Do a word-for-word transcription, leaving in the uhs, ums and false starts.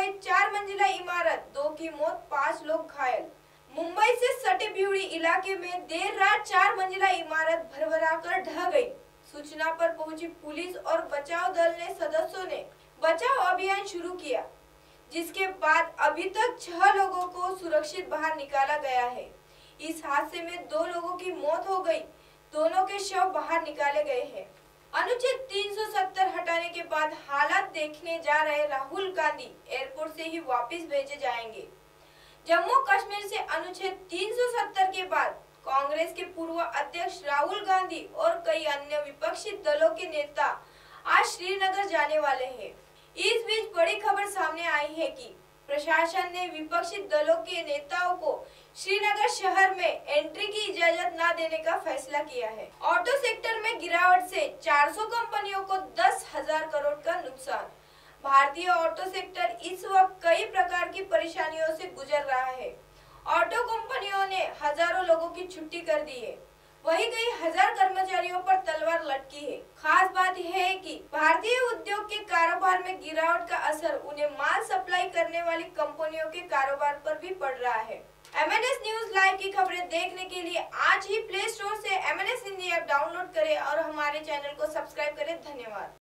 में चार मंजिला इमारत, दो की मौत, पाँच लोग घायल। मुंबई से सटे ब्यूड़ी इलाके में देर रात चार मंजिला इमारत भरभराकर ढह गई। सूचना पर पहुंची पुलिस और बचाव दल ने सदस्यों ने बचाव अभियान शुरू किया, जिसके बाद अभी तक छह लोगों को सुरक्षित बाहर निकाला गया है। इस हादसे में दो लोगों की मौत हो गई, दोनों के शव बाहर निकाले गए हैं। अनुच्छेद तीन सौ सत्तर हटाने के बाद हालात देखने जा रहे राहुल गांधी एयरपोर्ट से ही वापस भेजे जाएंगे। जम्मू कश्मीर से अनुच्छेद तीन सौ सत्तर के बाद कांग्रेस के पूर्व अध्यक्ष राहुल गांधी और कई अन्य विपक्षी दलों के नेता आज श्रीनगर जाने वाले हैं। इस बीच बड़ी खबर सामने आई है कि प्रशासन ने विपक्षी दलों के नेताओं को श्रीनगर शहर में एंट्री की इजाजत न देने का फैसला किया है। ऑटो सेक्टर में गिरावट से चार सौ कंपनियों को दस हजार करोड़ का नुकसान। भारतीय ऑटो सेक्टर इस वक्त कई प्रकार की परेशानियों से गुजर रहा है। ऑटो कंपनियों ने हजारों लोगों की छुट्टी कर दी है, वही कई हजार कर्मचारियों पर तलवार लटकी है। खास बात यह है कि भारतीय उद्योग के कारोबार में गिरावट का असर उन्हें माल सप्लाई करने वाली कंपनियों के कारोबार पर भी पड़ रहा है। M N S news live की खबरें देखने के लिए आज ही प्ले स्टोर से M N S Hindi app download करें और हमारे चैनल को सब्सक्राइब करें। धन्यवाद।